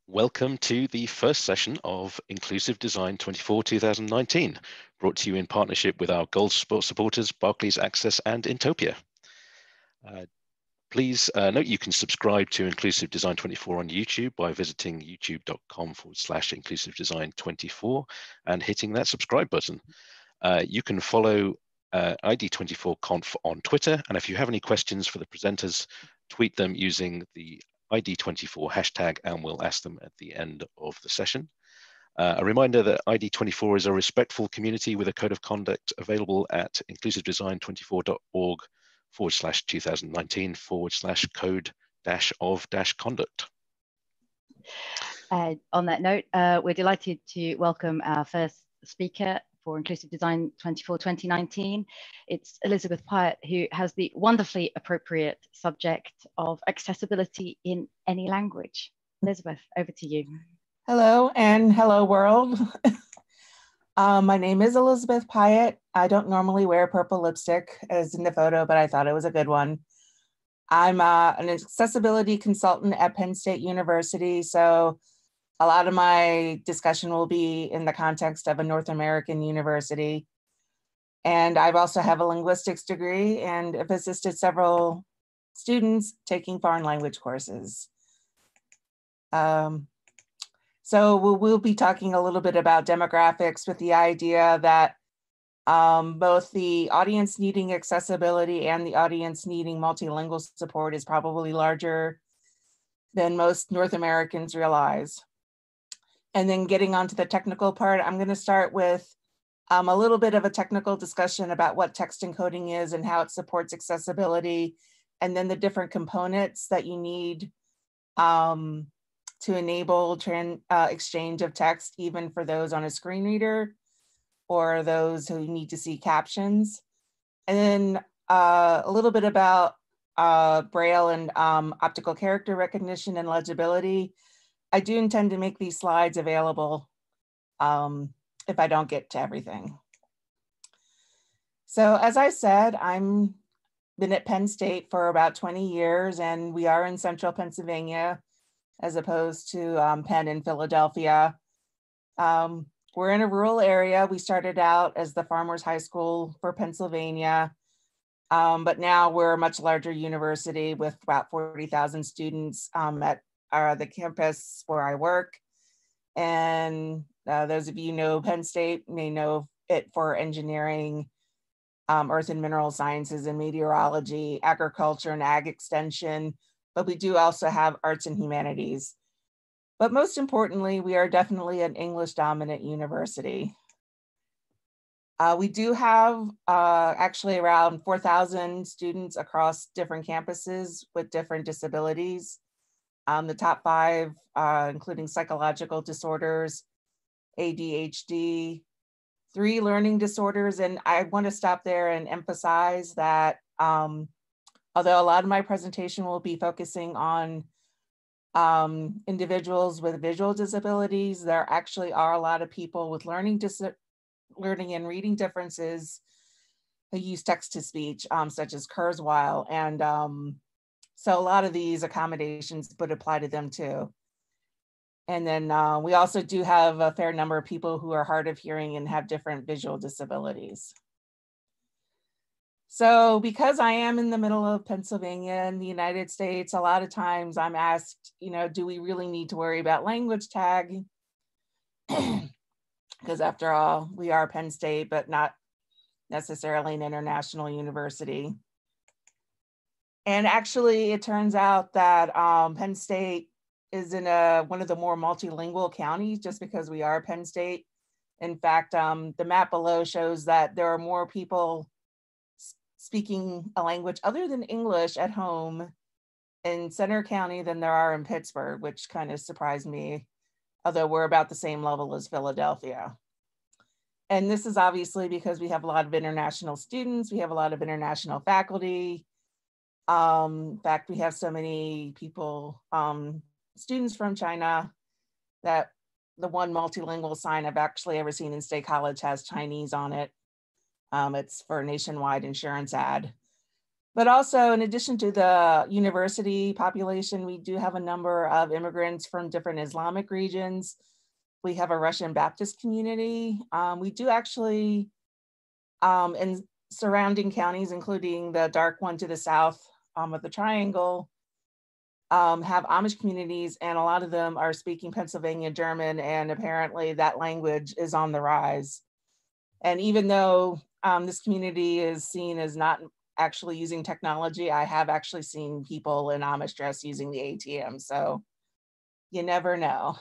Welcome to the first session of Inclusive Design 24-2019, brought to you in partnership with our Gold supporters, Barclays Access and Intopia. Please note you can subscribe to Inclusive Design 24 on YouTube by visiting youtube.com/Inclusive Design 24 and hitting that subscribe button. You can follow ID24Conf on Twitter, and if you have any questions for the presenters, tweet them using the ID24 hashtag, and we'll ask them at the end of the session. A reminder that ID24 is a respectful community with a code of conduct available at inclusivedesign24.org/2019/code-of-conduct. On that note, we're delighted to welcome our first speaker for Inclusive Design 24-2019. It's Elizabeth Pyatt, who has the wonderfully appropriate subject of accessibility in any language. Elizabeth, over to you. Hello and hello world. My name is Elizabeth Pyatt. I don't normally wear purple lipstick as in the photo, but I thought it was a good one. I'm an accessibility consultant at Penn State University, so a lot of my discussion will be in the context of a North American university. And I also have a linguistics degree and have assisted several students taking foreign language courses. So we'll be talking a little bit about demographics with the idea that both the audience needing accessibility and the audience needing multilingual support is probably larger than most North Americans realize. And then getting onto the technical part, I'm going to start with a little bit of a technical discussion about what text encoding is and how it supports accessibility, and then the different components that you need to enable exchange of text, even for those on a screen reader or those who need to see captions. And then a little bit about Braille and optical character recognition and legibility. I do intend to make these slides available if I don't get to everything. So as I said, I've been at Penn State for about 20 years, and we are in central Pennsylvania as opposed to Penn in Philadelphia. We're in a rural area. We started out as the Farmers High School for Pennsylvania, but now we're a much larger university with about 40,000 students at the campus where I work. And those of you who know Penn State may know it for engineering, earth and mineral sciences and meteorology, agriculture and ag extension, but we do also have arts and humanities. But most importantly, we are definitely an English dominant university. We do have actually around 4,000 students across different campuses with different disabilities. The top 5, including psychological disorders, ADHD, 3 learning disorders. And I want to stop there and emphasize that although a lot of my presentation will be focusing on individuals with visual disabilities, there actually are a lot of people with learning and reading differences who use text-to-speech, such as Kurzweil. And so a lot of these accommodations would apply to them too. And then we also do have a fair number of people who are hard of hearing and have different visual disabilities. So because I am in the middle of Pennsylvania in the United States, a lot of times I'm asked, do we really need to worry about language tag? Because after all, we are Penn State, but not necessarily an international university. And actually, it turns out that Penn State is in one of the more multilingual counties just because we are Penn State. In fact, the map below shows that there are more people speaking a language other than English at home in Center County than there are in Pittsburgh, which kind of surprised me, although we're about the same level as Philadelphia. And this is obviously because we have a lot of international students, we have a lot of international faculty. In fact, we have so many people, students from China, that the one multilingual sign I've actually ever seen in State College has Chinese on it. It's for a nationwide insurance ad. But also, in addition to the university population, we do have a number of immigrants from different Islamic regions. We have a Russian Baptist community. We do actually, in surrounding counties, including the dark one to the south of the triangle, have Amish communities, and a lot of them are speaking Pennsylvania German, and apparently that language is on the rise. And even though this community is seen as not actually using technology, I have actually seen people in Amish dress using the ATM, so you never know.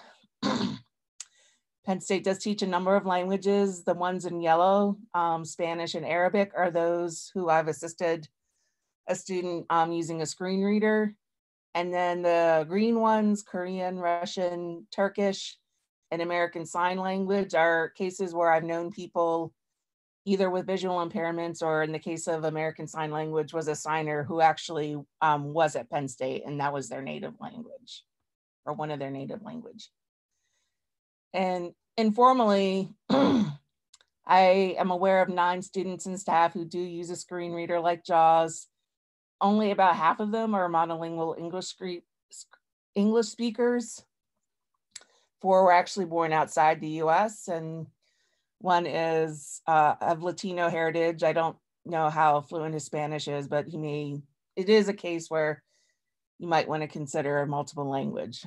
Penn State does teach a number of languages. The ones in yellow, Spanish and Arabic, are those who I've assisted a student using a screen reader. And then the green ones, Korean, Russian, Turkish, and American Sign Language, are cases where I've known people either with visual impairments, or in the case of American Sign Language, was a signer who actually was at Penn State, and that was their native language, or one of their native language. And informally, I am aware of 9 students and staff who do use a screen reader like JAWS. Only about half of them are monolingual English speakers. 4 were actually born outside the US, and 1 is of Latino heritage. I don't know how fluent his Spanish is, but it is a case where you might want to consider a multiple language.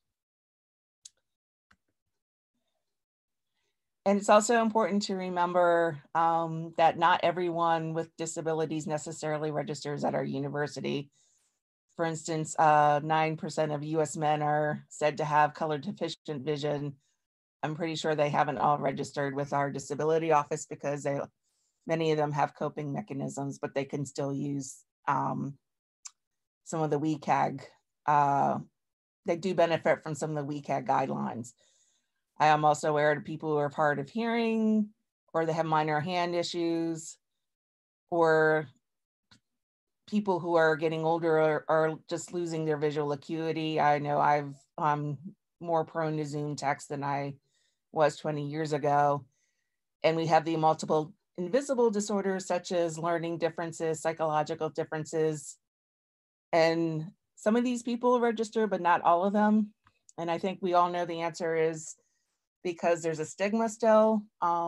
And it's also important to remember that not everyone with disabilities necessarily registers at our university. For instance, 9% of US men are said to have color deficient vision. I'm pretty sure they haven't all registered with our disability office because many of them have coping mechanisms, but they can still use some of the WCAG. They do benefit from some of the WCAG guidelines. I am also aware of people who are hard of hearing, or they have minor hand issues, or people who are getting older are just losing their visual acuity. I know I'm more prone to Zoom text than I was 20 years ago. And we have the multiple invisible disorders, such as learning differences, psychological differences. And some of these people register, but not all of them. And I think we all know the answer is because there's a stigma still.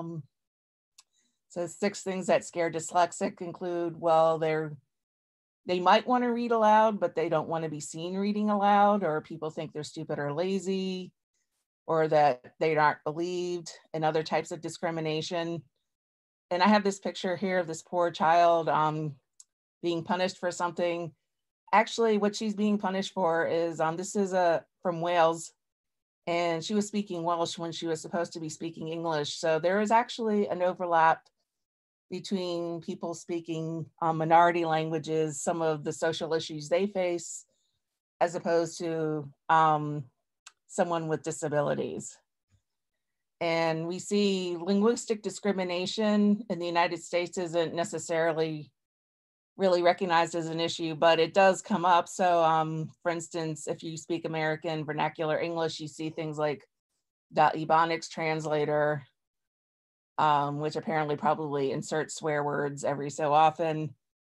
So 6 things that scare dyslexic include, well, they might want to read aloud, but they don't want to be seen reading aloud, or people think they're stupid or lazy, or that they aren't believed, and other types of discrimination. And I have this picture here of this poor child being punished for something. Actually, what she's being punished for is, this is from Wales, and she was speaking Welsh when she was supposed to be speaking English. So there is actually an overlap between people speaking minority languages, some of the social issues they face, as opposed to someone with disabilities. And we see linguistic discrimination in the United States isn't necessarily really recognized as an issue, but it does come up. So for instance, if you speak American vernacular English, you see things like the Ebonics translator, which apparently probably inserts swear words every so often.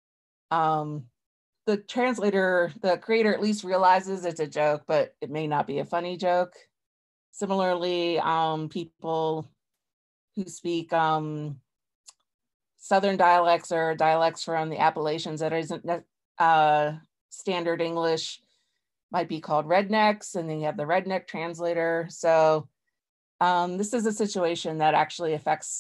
The translator, the creator at least realizes it's a joke, but it may not be a funny joke. Similarly, people who speak Southern dialects or dialects from the Appalachians that isn't standard English might be called rednecks, and then you have the redneck translator. So this is a situation that actually affects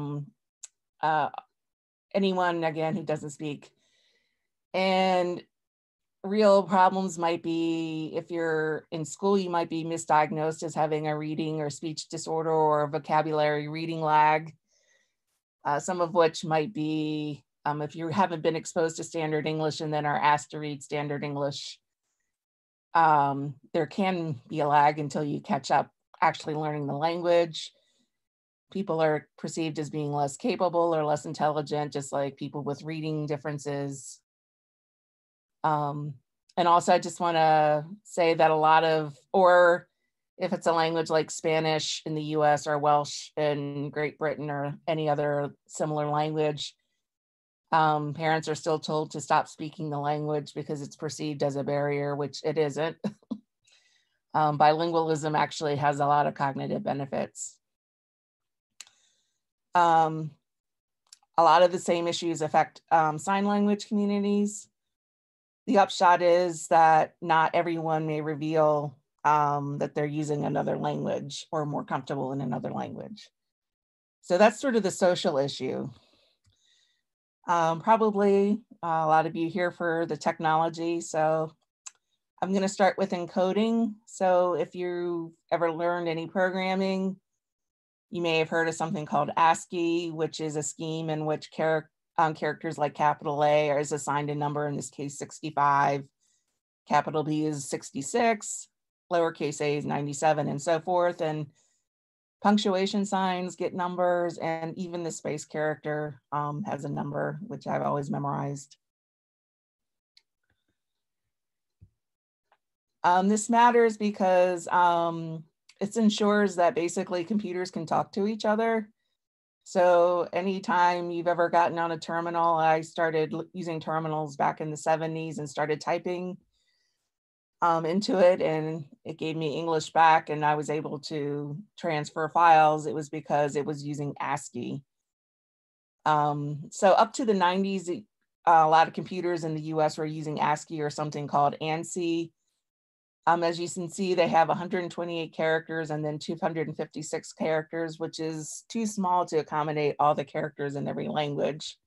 anyone, again, who doesn't speak. And real problems might be, if you're in school, you might be misdiagnosed as having a reading or speech disorder or a vocabulary reading lag. Some of which might be if you haven't been exposed to standard English and then are asked to read standard English, there can be a lag until you catch up actually learning the language. People are perceived as being less capable or less intelligent, just like people with reading differences. And also, I just want to say that a lot of, or if it's a language like Spanish in the US or Welsh in Great Britain or any other similar language, Parents are still told to stop speaking the language because it's perceived as a barrier, which it isn't. Bilingualism actually has a lot of cognitive benefits. A lot of the same issues affect sign language communities. The upshot is that not everyone may reveal that they're using another language or more comfortable in another language. So that's sort of the social issue. Probably a lot of you here for the technology. So I'm going to start with encoding. So if you ever learned any programming, you may have heard of something called ASCII, which is a scheme in which characters like capital A is assigned a number, in this case 65, capital B is 66, lowercase a is 97, and so forth. And punctuation signs get numbers, and even the space character has a number, which I've always memorized. This matters because it ensures that basically computers can talk to each other. So anytime you've ever gotten on a terminal, I started using terminals back in the 70s and started typing into it, and it gave me English back and I was able to transfer files. It was because it was using ASCII. So up to the 90s, a lot of computers in the US were using ASCII or something called ANSI. As you can see, they have 128 characters and then 256 characters, which is too small to accommodate all the characters in every language.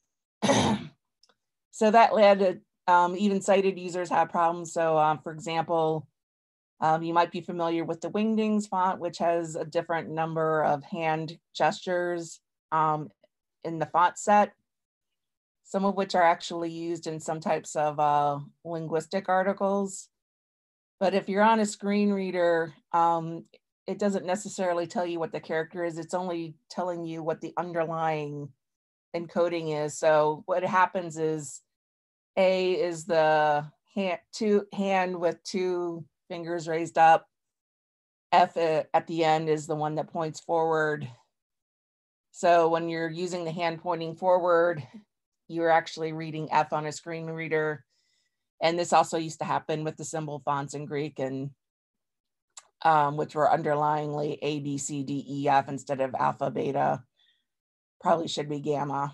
So that led to even sighted users have problems. So for example, you might be familiar with the Wingdings font, which has a different number of hand gestures in the font set, some of which are actually used in some types of linguistic articles. But if you're on a screen reader, it doesn't necessarily tell you what the character is. It's only telling you what the underlying encoding is. So what happens is A is the hand with two fingers raised up. F at the end is the one that points forward. So when you're using the hand pointing forward, you're actually reading F on a screen reader. And this also used to happen with the symbol fonts in Greek, and which were underlyingly A, B, C, D, E, F instead of alpha, beta. Probably should be gamma.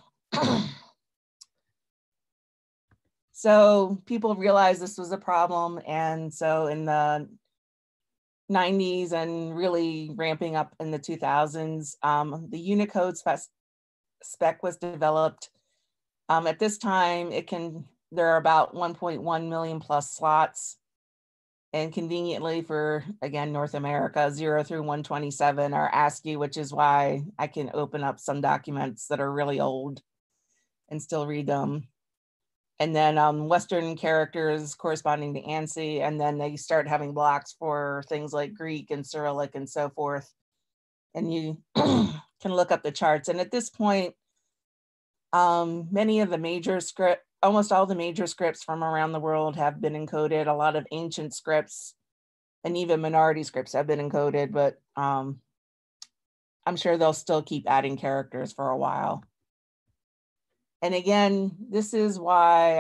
So people realized this was a problem. And so in the 90s and really ramping up in the 2000s, the Unicode spec was developed. At this time, there are about 1.1 million plus slots, and conveniently for, again, North America, 0 through 127 are ASCII, which is why I can open up some documents that are really old and still read them. And then Western characters corresponding to ANSI, and then they start having blocks for things like Greek and Cyrillic and so forth. And you can look up the charts. And at this point, many of the major almost all the major scripts from around the world have been encoded. A lot of ancient scripts and even minority scripts have been encoded, but I'm sure they'll still keep adding characters for a while. And again, this is why,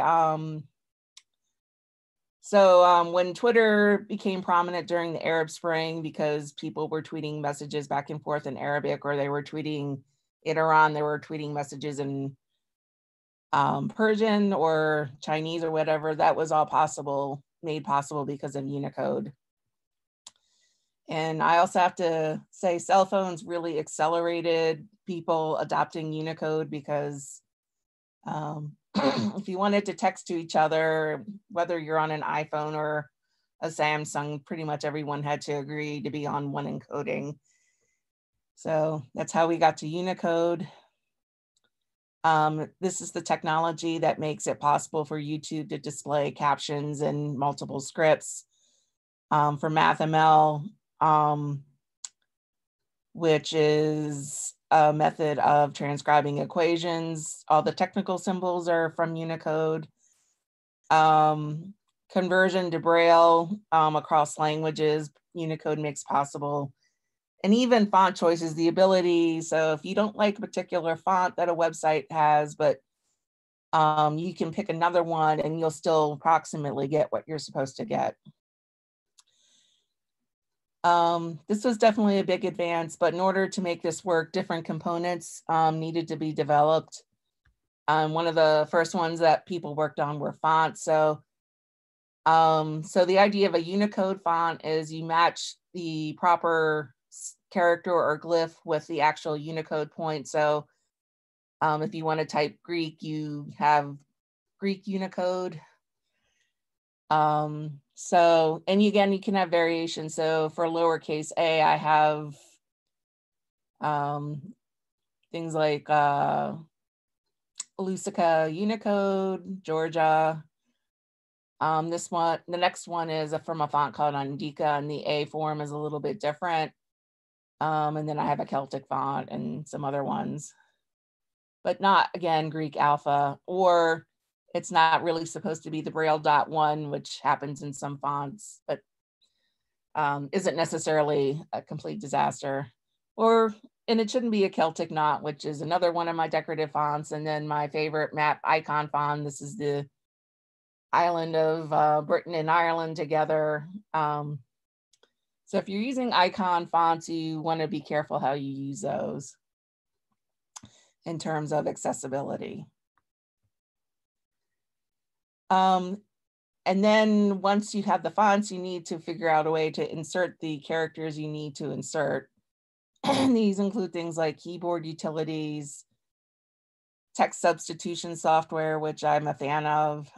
when Twitter became prominent during the Arab Spring, because people were tweeting messages back and forth in Arabic, or they were tweeting in Iran, they were tweeting messages in Persian or Chinese or whatever, that was all made possible because of Unicode. And I also have to say cell phones really accelerated people adopting Unicode, because if you wanted to text to each other, whether you're on an iPhone or a Samsung, pretty much everyone had to agree to be on one encoding. So that's how we got to Unicode. This is the technology that makes it possible for YouTube to display captions in multiple scripts. For MathML, which is a method of transcribing equations. All the technical symbols are from Unicode. Conversion to Braille across languages, Unicode makes possible. And even font choices, the ability, so if you don't like a particular font that a website has, but You can pick another one and you'll still approximately get what you're supposed to get. This was definitely a big advance, but in order to make this work, different components needed to be developed. One of the first ones that people worked on were fonts. So the idea of a Unicode font is you match the proper character or glyph with the actual Unicode point. So if you want to type Greek, you have Greek Unicode. So, and again, you can have variations. So for lowercase a, I have things like Lusica Unicode, Georgia. The next one is from a font called Andika, and the A form is a little bit different. And then I have a Celtic font and some other ones, but not, again, Greek alpha, or it's not really supposed to be the Braille .1, which happens in some fonts, but isn't necessarily a complete disaster. And it shouldn't be a Celtic knot, which is another one of my decorative fonts. And then my favorite map icon font, this is the island of Britain and Ireland together. So if you're using icon fonts, you want to be careful how you use those in terms of accessibility. And then once you have the fonts, you need to figure out a way to insert the characters you need to insert. And these include things like keyboard utilities, text substitution software, which I'm a fan of.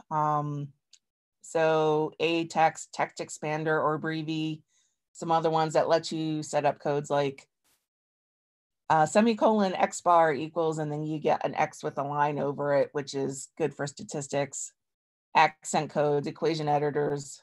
So A-Text, Text Expander, or Breevy, some other ones that let you set up codes like semicolon X bar equals, and then you get an X with a line over it, which is good for statistics, accent codes, equation editors.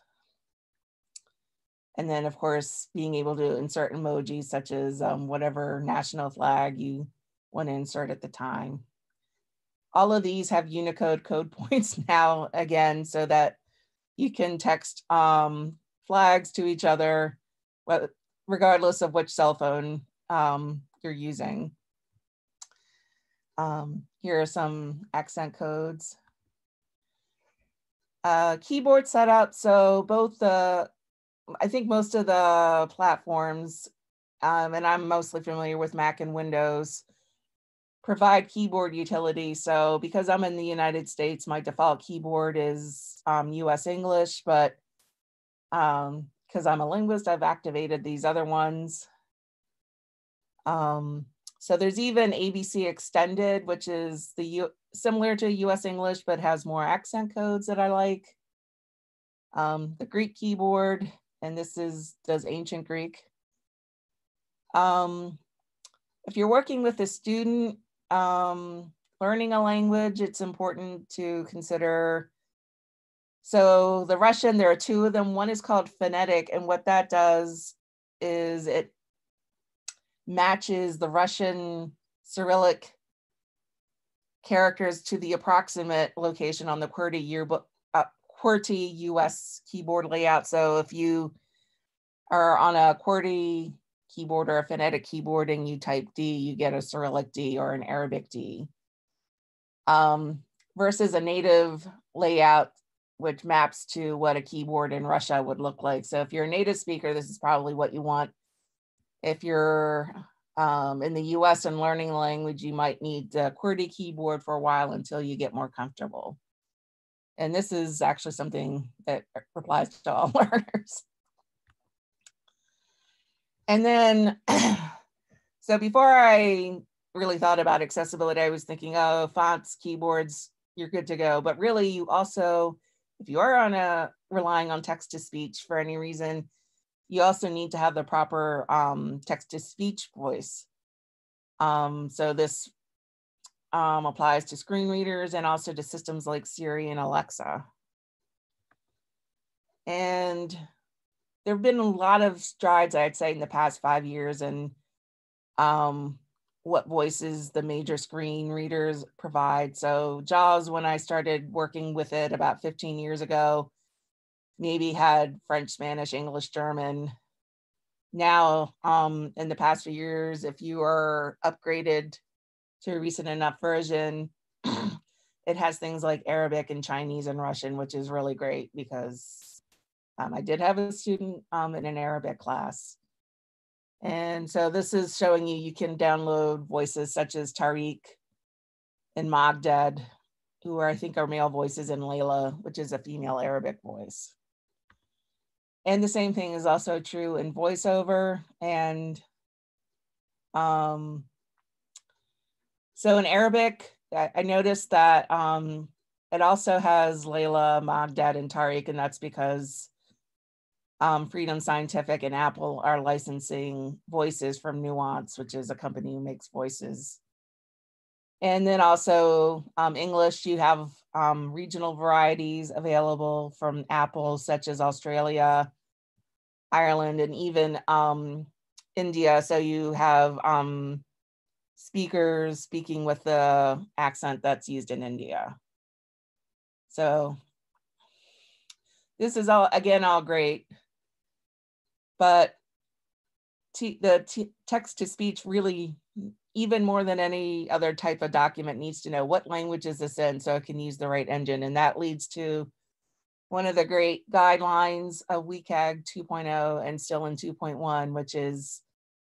And then, of course, being able to insert emojis such as whatever national flag you want to insert at the time. All of these have Unicode code points now, again, so that you can text flags to each other, regardless of which cell phone you're using. Here are some accent codes. Keyboard setup. So both I think most of the platforms, and I'm mostly familiar with Mac and Windows, provide keyboard utility. So because I'm in the United States, my default keyboard is US English, but because I'm a linguist, I've activated these other ones. So there's even ABC Extended, which is similar to US English, but has more accent codes that I like. The Greek keyboard, and this does ancient Greek. If you're working with a student learning a language, it's important to consider. So the Russian, there are two of them. One is called phonetic, and what that does is it matches the Russian Cyrillic characters to the approximate location on the QWERTY US keyboard layout. So if you are on a QWERTY keyboard or a phonetic keyboard and you type D, you get a Cyrillic D or an Arabic D. Versus a native layout, which maps to what a keyboard in Russia would look like. So if you're a native speaker, this is probably what you want. If you're in the US and learning language, you might need the QWERTY keyboard for a while until you get more comfortable. And this is actually something that applies to all learners. And then, so before I really thought about accessibility, I was thinking, oh, fonts, keyboards, you're good to go. But really, you also, if you are relying on text-to-speech for any reason, you also need to have the proper text-to-speech voice. So this applies to screen readers and also to systems like Siri and Alexa. And there have been a lot of strides, I'd say, in the past 5 years and what voices the major screen readers provide. So JAWS, when I started working with it about 15 years ago, maybe had French, Spanish, English, German. Now, in the past few years, if you are upgraded to a recent enough version, it has things like Arabic and Chinese and Russian, which is really great because I did have a student in an Arabic class. And so this is showing you can download voices such as Tariq and Magdad, who I think are male voices, and Layla, which is a female Arabic voice. And the same thing is also true in voiceover. And so in Arabic, I noticed that it also has Layla, Magdad, and Tariq, and that's because Freedom Scientific and Apple are licensing voices from Nuance, which is a company who makes voices. And then also English, you have regional varieties available from Apple, such as Australia, Ireland, and even India. So you have speakers speaking with the accent that's used in India. So this is all, again, all great. But the text-to-speech really, even more than any other type of document, needs to know what language is this in so it can use the right engine. And that leads to one of the great guidelines of WCAG 2.0 and still in 2.1, which is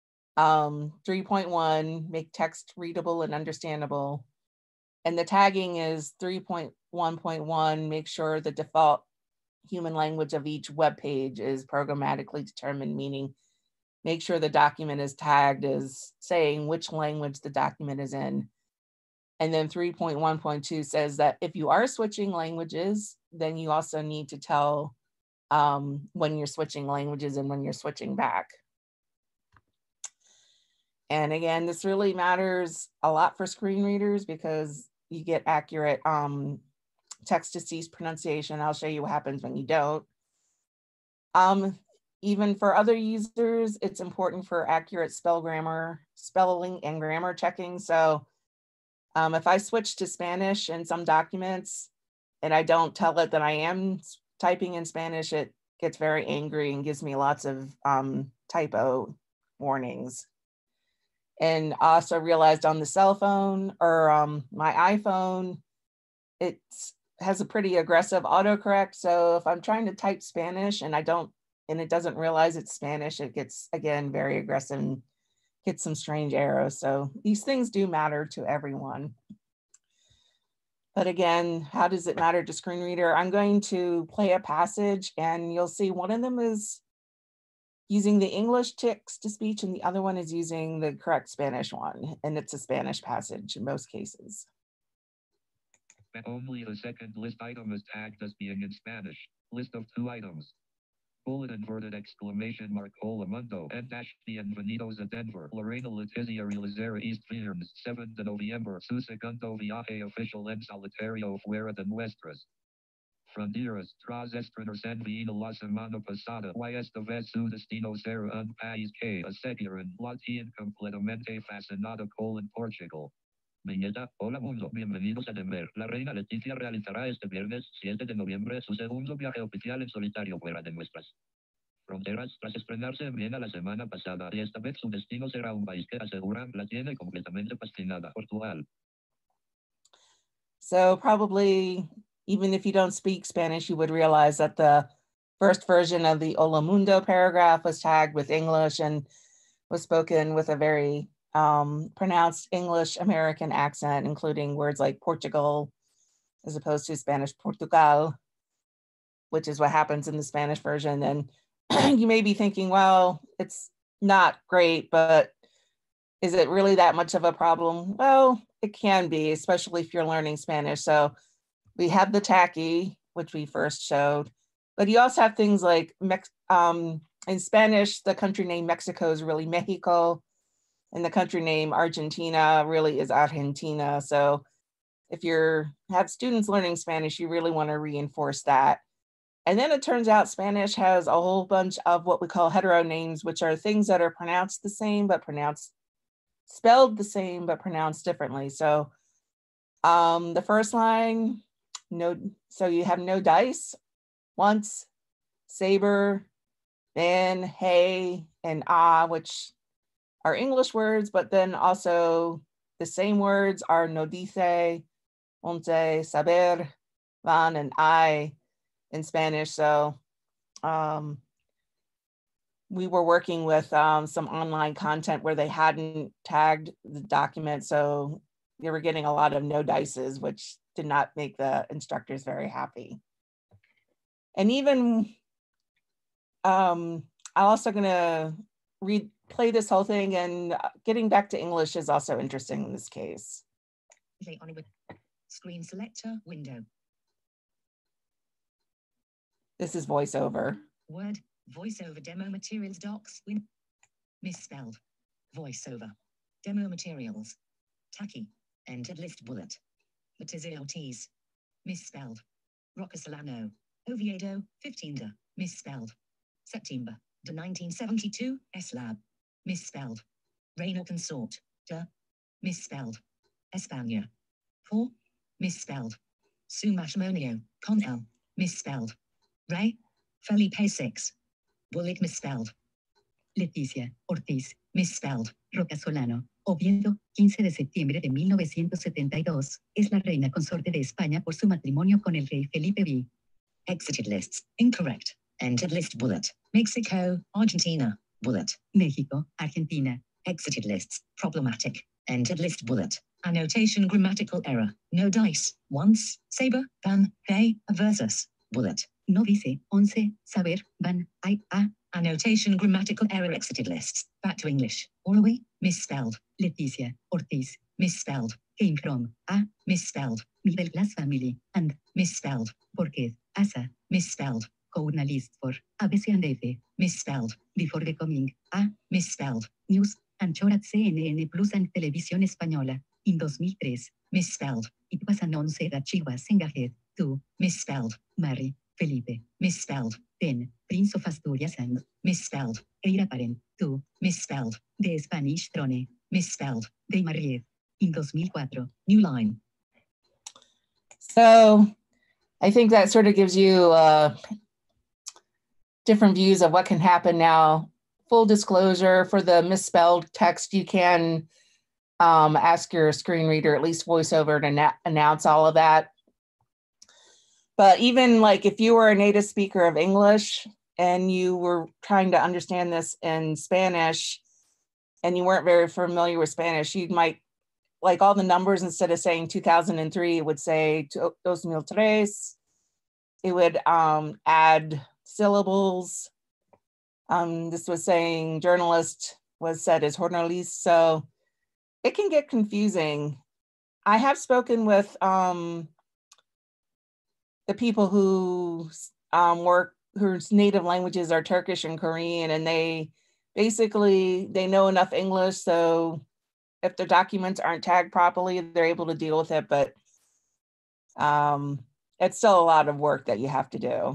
3.1, make text readable and understandable. And the tagging is 3.1.1, make sure the default human language of each web page is programmatically determined, meaning make sure the document is tagged as saying which language the document is in. And then 3.1.2 says that if you are switching languages, then you also need to tell when you're switching languages and when you're switching back. And again, this really matters a lot for screen readers because you get accurate text-to-speech pronunciation. I'll show you what happens when you don't. Even for other users, it's important for accurate spelling and grammar checking. So if I switch to Spanish in some documents and I don't tell it that I am typing in Spanish, it gets very angry and gives me lots of typo warnings. And I also realized on the cell phone or my iPhone, it has a pretty aggressive autocorrect. So if I'm trying to type Spanish and it doesn't realize it's Spanish, it gets, again, very aggressive and gets some strange arrows. So these things do matter to everyone. But again, how does it matter to screen reader? I'm going to play a passage and you'll see one of them is using the English text-to-speech and the other one is using the correct Spanish one. And it's a Spanish passage in most cases. Only the second list item is tagged as being in Spanish. List of 2 items. Bullet inverted exclamation mark hola mundo and dash bienvenidos a Denver. Lorena Letizia realizera East Viernes 7 de noviembre. Su segundo viaje oficial en solitario fuera de nuestras fronteras. Tras estrenarse en Viena la semana pasada. Y esta vez su destino será un país que a seguir en la tiene completamente fascinada con Portugal. Viñeta, hola mundo, bienvenidos a Denver. La reina Leticia realizará este viernes 7 de noviembre su segundo viaje oficial en solitario fuera de nuestras fronteras tras estrenarse en Viena la semana pasada y esta vez su destino será un país que aseguran la tiene completamente fascinada, Portugal. So probably, even if you don't speak Spanish, you would realize that the first version of the Hola Mundo paragraph was tagged with English and was spoken with a very pronounced English American accent, including words like Portugal, as opposed to Spanish Portugal, which is what happens in the Spanish version. And you may be thinking, well, it's not great, but is it really that much of a problem? Well, it can be, especially if you're learning Spanish. So we have the tacky, which we first showed, but you also have things like in Spanish, the country name Mexico is really Mexico, and the country name Argentina really is Argentina. So if you have students learning Spanish, you really want to reinforce that. And then it turns out Spanish has a whole bunch of what we call heteronames, which are things that are pronounced the same, but spelled the same, but pronounced differently. So the first line, so you have no dice, once, saber, then, hey, and which are English words, but then also the same words are no dice, once, saber, van, and I in Spanish. So we were working with some online content where they hadn't tagged the document. So they were getting a lot of no dices, which did not make the instructors very happy. And even, I'm also gonna play this whole thing, and getting back to English is also interesting in this case. Screen selector window. This is voiceover. Word, voiceover demo materials docs, misspelled. Voiceover. Demo materials. Tacky. Entered list bullet. Matiziotis. Misspelled. Roccasolano. Oviedo, 15 misspelled. September, de 1972, S-Lab. Misspelled. Reina Consort, de. Misspelled. España. 4. Misspelled. Su matrimonio, con el. Misspelled. Ray. Felipe 6. Bullet misspelled. Leticia Ortiz, misspelled. Roccasolano, Oviedo, 15 de septiembre de 1972. Es la reina consorte de España por su matrimonio con el rey Felipe V. Exited lists, incorrect. Entered list bullet. Mexico, Argentina, bullet. Mexico, Argentina. Exited lists, problematic. Entered list bullet. Annotation grammatical error. No dice. Once, saber, van, hey, versus. Bullet. No dice, 11, saber, van, I, a. Annotation grammatical error exited lists. Back to English. Orwe, misspelled. Leticia, Ortiz, misspelled. Came from, a, misspelled. Middle class family, and, misspelled. Porque, asa, misspelled. Journalist for, ABC and F, misspelled. Before the coming, a, misspelled. News, anchor at CNN Plus and Televisión Española. In 2003, misspelled. It was announced that she was engaged to, misspelled. Mary, Felipe, misspelled. 10, Prince of Asturias and, misspelled. Heir apparent to, misspelled. The Spanish throne, misspelled. They married. In 2004, new line. So I think that sort of gives you different views of what can happen now. Full disclosure, for the misspelled text, you can ask your screen reader, at least voiceover, to announce all of that. But even like if you were a native speaker of English and you were trying to understand this in Spanish and you weren't very familiar with Spanish, you might, like all the numbers, instead of saying 2003, it would say 2003. It would add syllables. This was saying journalist was said as jornalist. So it can get confusing. I have spoken with the people who work, whose native languages are Turkish and Korean, and they know enough English, so if their documents aren't tagged properly, they're able to deal with it, but it's still a lot of work that you have to do.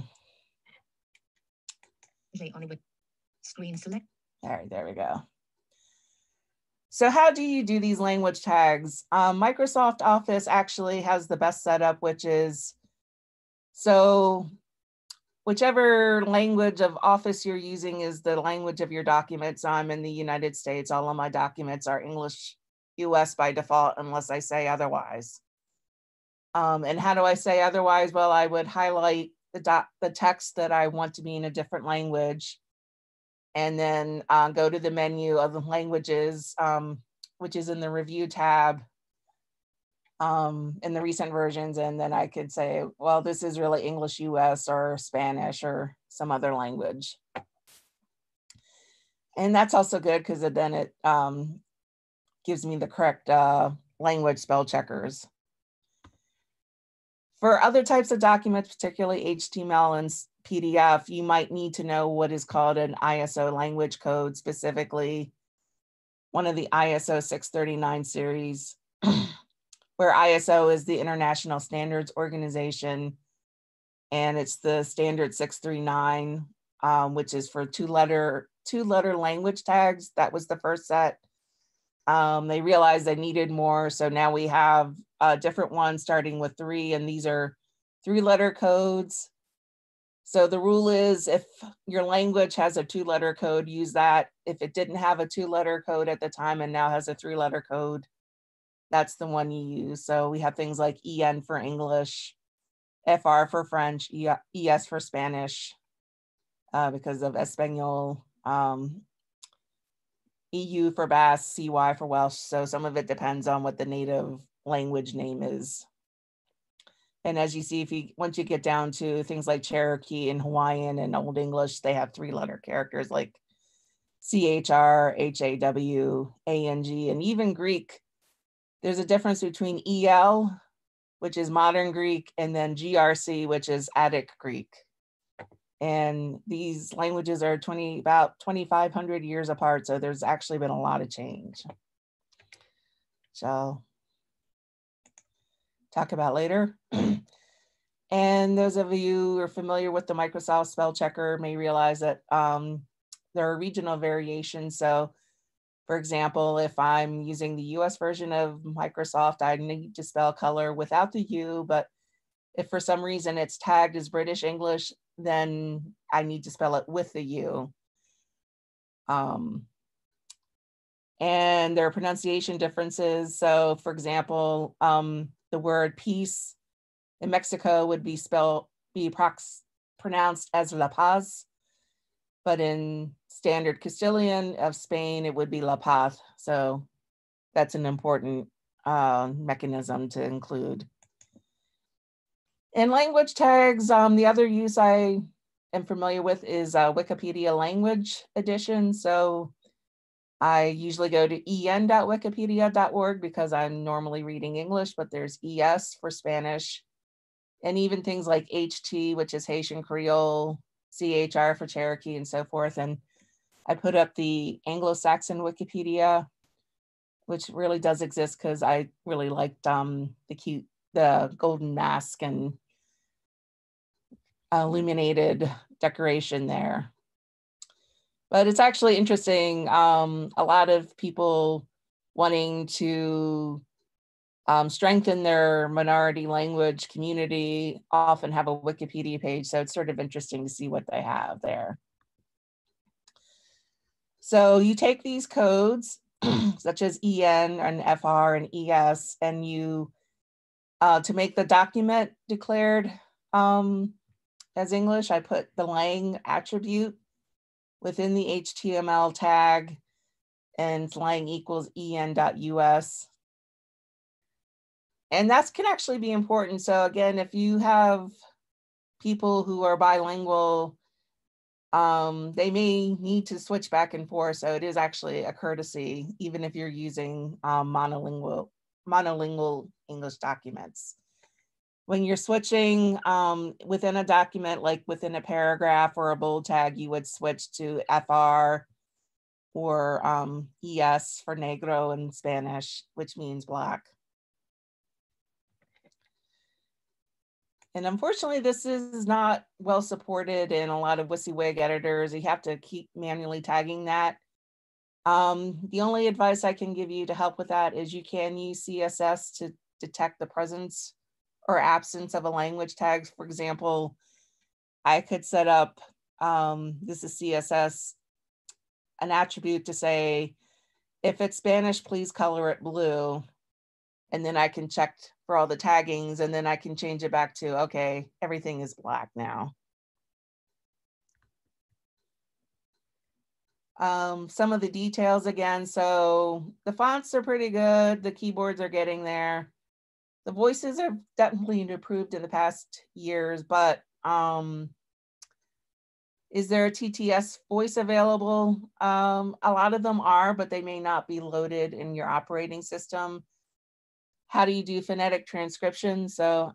Screen select. There we go. So how do you do these language tags? Microsoft Office actually has the best setup, which is, so whichever language of Office you're using is the language of your documents. I'm in the United States. All of my documents are English US by default, unless I say otherwise. And how do I say otherwise? Well, I would highlight the text that I want to be in a different language, and then go to the menu of the languages, which is in the review tab in the recent versions. And then I could say, well, this is really English US or Spanish or some other language. And that's also good because then it gives me the correct language spell checkers. For other types of documents, particularly HTML and PDF, you might need to know what is called an ISO language code, specifically one of the ISO 639 series, where ISO is the International Standards Organization, and it's the standard 639, which is for two-letter language tags. That was the first set. They realized they needed more, so now we have different ones starting with 3, and these are 3-letter codes. So the rule is, if your language has a 2-letter code, use that. If it didn't have a 2-letter code at the time and now has a 3-letter code, that's the one you use. So we have things like EN for English, FR for French, ES for Spanish, because of Espanol, EU for Basque, CY for Welsh. So some of it depends on what the native language name is. And as you see, once you get down to things like Cherokee and Hawaiian and Old English, they have 3-letter characters like CHR, HAW, ANG, and even Greek. There's a difference between EL, which is modern Greek, and then GRC, which is Attic Greek. And these languages are about 2,500 years apart, so there's actually been a lot of change. So talk about later. And those of you who are familiar with the Microsoft spell checker may realize that there are regional variations. So for example, if I'm using the US version of Microsoft, I need to spell color without the U, but if for some reason it's tagged as British English, then I need to spell it with the U. And there are pronunciation differences. So for example, the word peace in Mexico would be pronounced as La Paz, but in standard Castilian of Spain, it would be La Paz. So that's an important mechanism to include. In language tags, the other use I am familiar with is Wikipedia language edition. So I usually go to en.wikipedia.org because I'm normally reading English, but there's ES for Spanish, and even things like HT, which is Haitian Creole, CHR for Cherokee, and so forth. And I put up the Anglo-Saxon Wikipedia, which really does exist because I really liked the golden mask and illuminated decoration there. But it's actually interesting. A lot of people wanting to strengthen their minority language community often have a Wikipedia page. So it's sort of interesting to see what they have there. So you take these codes, such as EN and FR and ES, and you, to make the document declared as English, I put the lang attribute within the HTML tag, and lang equals en.us. And that can actually be important. So again, if you have people who are bilingual, they may need to switch back and forth. So it is actually a courtesy, even if you're using monolingual English documents. When you're switching within a document, like within a paragraph or a bold tag, you would switch to FR or ES for negro in Spanish, which means black. And unfortunately, this is not well supported in a lot of WYSIWYG editors. You have to keep manually tagging that. The only advice I can give you to help with that is you can use CSS to detect the presence or absence of a language tag. For example, I could set up, this is CSS, an attribute to say, if it's Spanish, please color it blue. And then I can check for all the taggings, and then I can change it back to, okay, everything is black now. Some of the details again. So the fonts are pretty good. The keyboards are getting there. The voices have definitely improved in the past years, but is there a TTS voice available? A lot of them are, but they may not be loaded in your operating system. How do you do phonetic transcription? So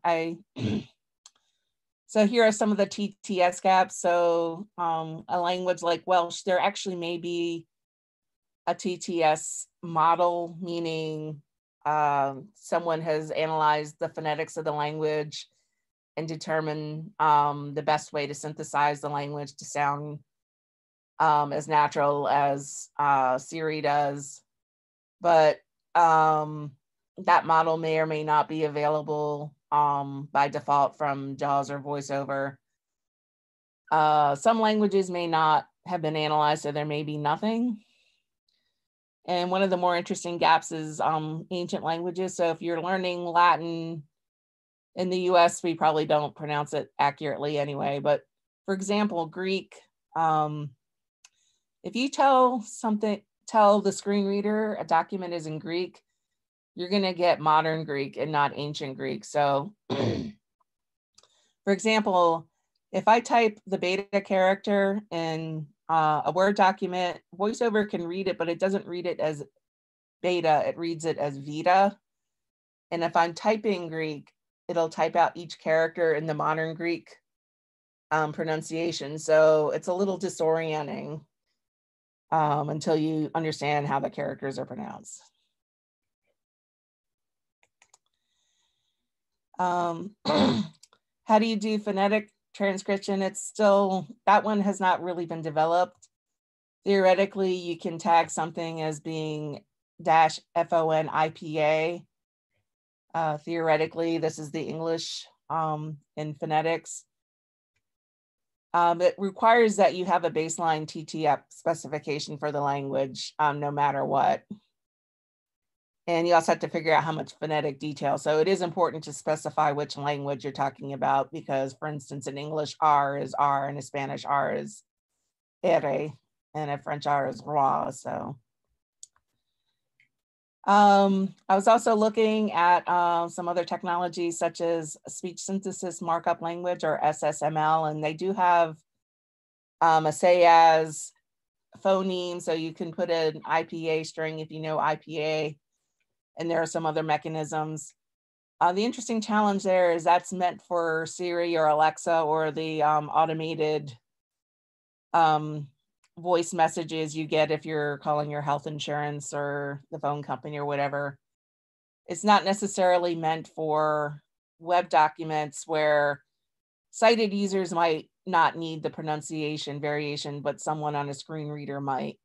so here are some of the TTS gaps. So a language like Welsh, there actually may be a TTS model, meaning someone has analyzed the phonetics of the language and determined the best way to synthesize the language to sound as natural as Siri does. But that model may or may not be available by default from JAWS or VoiceOver. Some languages may not have been analyzed, so there may be nothing. And one of the more interesting gaps is ancient languages. So if you're learning Latin in the US, we probably don't pronounce it accurately anyway. But for example, Greek, if you tell the screen reader a document is in Greek, you're going to get modern Greek and not ancient Greek. So for example, if I type the beta character in a Word document, VoiceOver can read it, but it doesn't read it as beta, it reads it as vita. And if I'm typing Greek, it'll type out each character in the modern Greek pronunciation. So it's a little disorienting until you understand how the characters are pronounced. How do you do phonetic transcription? It's still, that one has not really been developed. Theoretically, you can tag something as being -FONIPA. Theoretically, this is the English in phonetics. It requires that you have a baseline TTF specification for the language, no matter what. And you also have to figure out how much phonetic detail. So it is important to specify which language you're talking about, because for instance, in English, R is R, and in Spanish, R is ere, and in French, R is roi. So I was also looking at some other technologies such as speech synthesis markup language, or SSML, and they do have a say as phoneme. So you can put an IPA string if you know IPA, and there are some other mechanisms. The interesting challenge there is that's meant for Siri or Alexa, or the automated voice messages you get if you're calling your health insurance or the phone company or whatever. It's not necessarily meant for web documents where sighted users might not need the pronunciation variation, but someone on a screen reader might.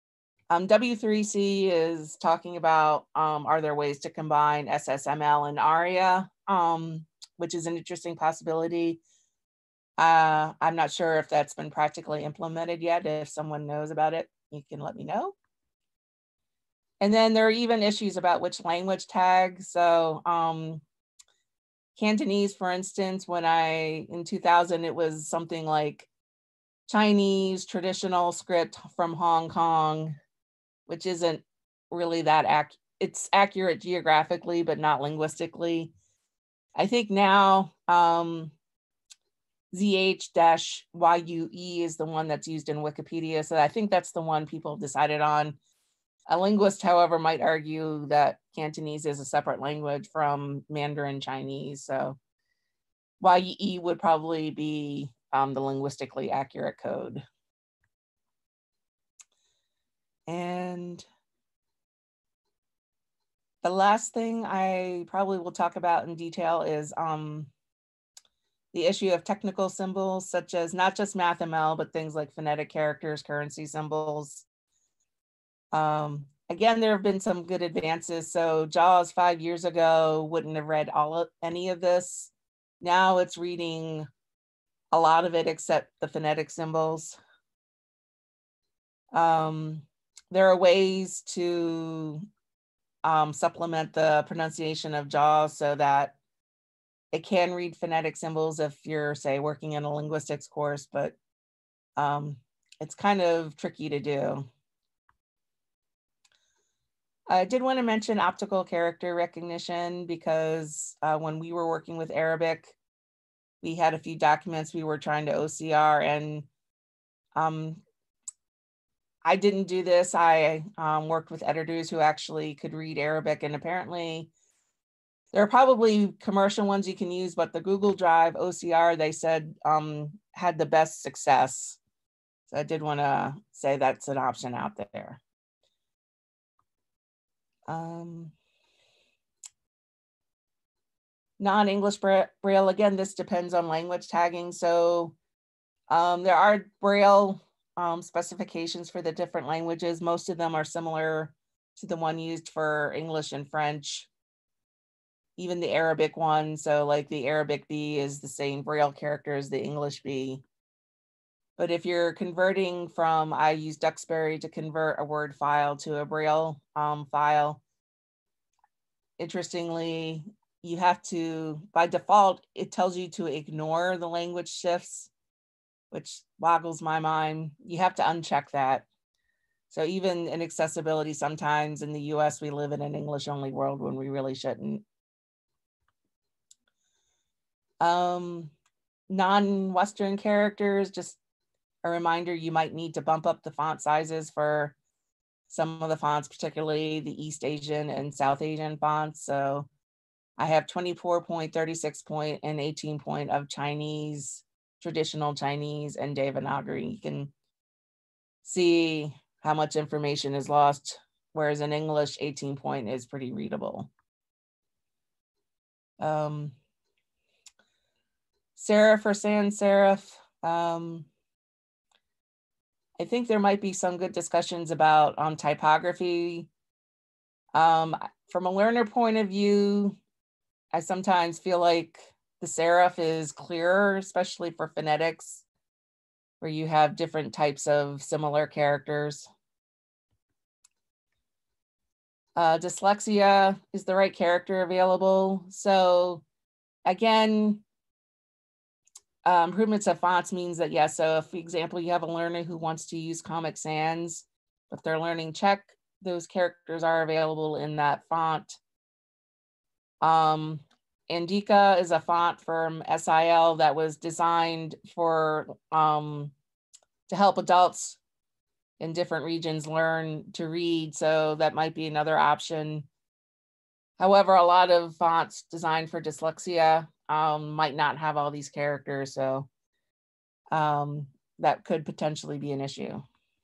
W3C is talking about, are there ways to combine SSML and ARIA, which is an interesting possibility. I'm not sure if that's been practically implemented yet. If someone knows about it, you can let me know. And then there are even issues about which language tags. So Cantonese, for instance, in 2000, it was something like Chinese traditional script from Hong Kong, which isn't really that it's accurate geographically, but not linguistically. I think now ZH-YUE is the one that's used in Wikipedia. So I think that's the one people have decided on. A linguist, however, might argue that Cantonese is a separate language from Mandarin Chinese. So YUE would probably be the linguistically accurate code. And the last thing I probably will talk about in detail is the issue of technical symbols, such as not just MathML, but things like phonetic characters, currency symbols. Again, there have been some good advances. So JAWS 5 years ago wouldn't have read any of this. Now it's reading a lot of it except the phonetic symbols. There are ways to supplement the pronunciation of JAWS so that it can read phonetic symbols if you're, say, working in a linguistics course, but it's kind of tricky to do. I did want to mention optical character recognition because when we were working with Arabic, we had a few documents we were trying to OCR, and I didn't do this. I worked with editors who actually could read Arabic, and apparently there are probably commercial ones you can use, but the Google Drive OCR, they said, had the best success. So I did want to say that's an option out there. Non-English Braille, again, this depends on language tagging. So there are Braille specifications for the different languages. Most of them are similar to the one used for English and French, even the Arabic one. So like the Arabic B is the same Braille character as the English B. But if you're converting from, I use Duxbury to convert a Word file to a Braille file, interestingly, you have to, by default, it tells you to ignore the language shifts, which boggles my mind. You have to uncheck that. So even in accessibility, sometimes in the US, we live in an English only world when we really shouldn't. Non-Western characters, just a reminder, you might need to bump up the font sizes for some of the fonts, particularly the East Asian and South Asian fonts. So I have 24 point, 36 point, and 18 point of Chinese, traditional Chinese, and Devanagari. You can see how much information is lost, whereas in English, 18 point is pretty readable. Serif or sans serif. I think there might be some good discussions about typography. From a learner point of view, I sometimes feel like the serif is clearer, especially for phonetics, where you have different types of similar characters. Dyslexia, is the right character available? So again, improvements of fonts means that, yes, so if, for example, you have a learner who wants to use Comic Sans, but they're learning Czech, those characters are available in that font. Indica is a font from SIL that was designed for to help adults in different regions learn to read, so that might be another option. However, a lot of fonts designed for dyslexia might not have all these characters, so that could potentially be an issue.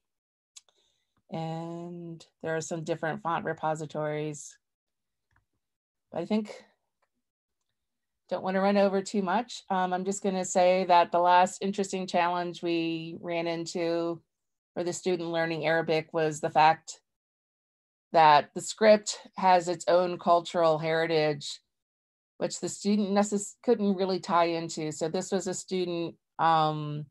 And there are some different font repositories. I think, don't want to run over too much. I'm just going to say that the last interesting challenge we ran into for the student learning Arabic was the fact that the script has its own cultural heritage, which the student couldn't really tie into. So this was a student from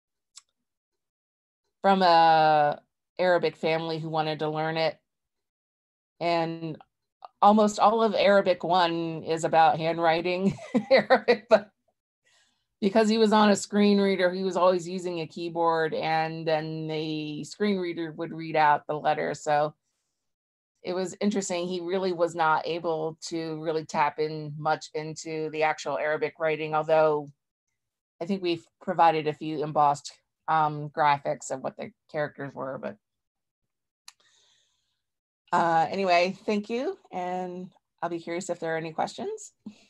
a Arabic family who wanted to learn it. And almost all of Arabic 1 is about handwriting Arabic, but because he was on a screen reader, he was always using a keyboard, and then the screen reader would read out the letter. So it was interesting. He really was not able to really tap in much into the actual Arabic writing, although I think we've provided a few embossed graphics of what the characters were. But anyway, thank you. And I'll be curious if there are any questions.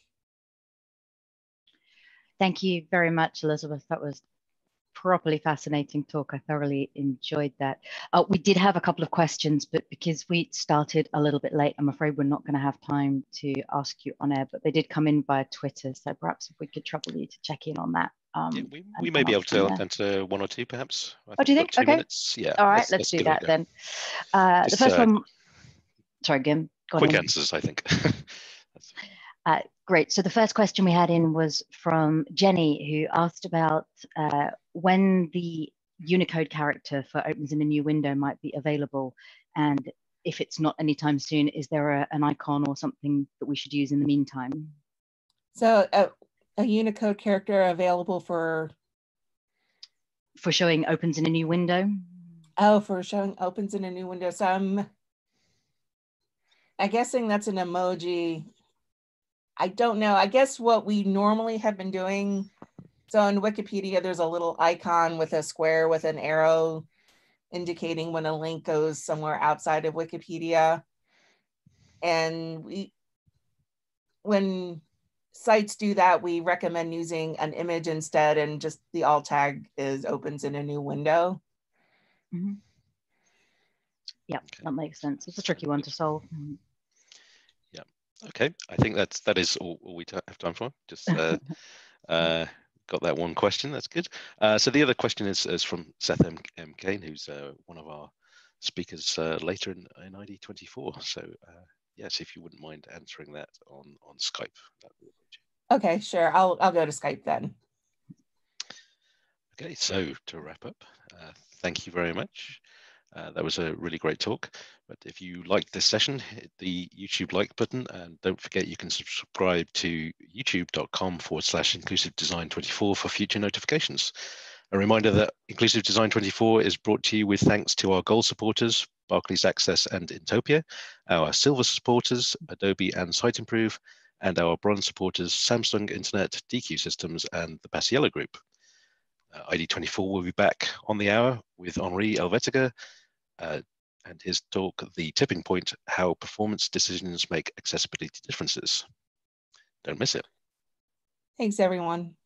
Thank you very much, Elizabeth. That was properly fascinating talk. I thoroughly enjoyed that. We did have a couple of questions, but because we started a little bit late, I'm afraid we're not going to have time to ask you on air, but they did come in via Twitter. So perhaps if we could trouble you to check in on that. Yeah, we may be able to answer one or two, perhaps. Oh, do you think? 2 Okay. minutes. Yeah. All right, let's do that then. The first one, sorry, Gim. Quick answers, I think. Great. So the first question we had in was from Jenny, who asked about when the Unicode character for opens in a new window might be available. And if it's not anytime soon, is there an icon or something that we should use in the meantime? So a Unicode character available for showing opens in a new window? Oh, for showing opens in a new window. So I'm guessing that's an emoji. I don't know. I guess what we normally have been doing, so in Wikipedia, there's a little icon with a square with an arrow indicating when a link goes somewhere outside of Wikipedia. And when sites do that, we recommend using an image instead, and just the alt tag is opens in a new window. Mm-hmm. Yeah, that makes sense. It's a tricky one to solve. Yeah. Okay. I think that is all we have time for. Just got that one question. That's good. So the other question is from Seth M. Kane, who's one of our speakers later in ID 24. So yes, if you wouldn't mind answering that on Skype, that would be great. Okay, sure. I'll go to Skype then. Okay, so to wrap up, thank you very much. That was a really great talk. But if you liked this session, hit the YouTube like button, and don't forget you can subscribe to youtube.com/inclusivedesign24 for future notifications. A reminder that Inclusive Design 24 is brought to you with thanks to our gold supporters, Barclays Access and Intopia, our silver supporters, Adobe and SiteImprove, and our bronze supporters, Samsung Internet, DQ Systems, and the Paciello Group. ID24 will be back on the hour with Henri Elvetiga and his talk, The Tipping Point, How Performance Decisions Make Accessibility Differences. Don't miss it. Thanks, everyone.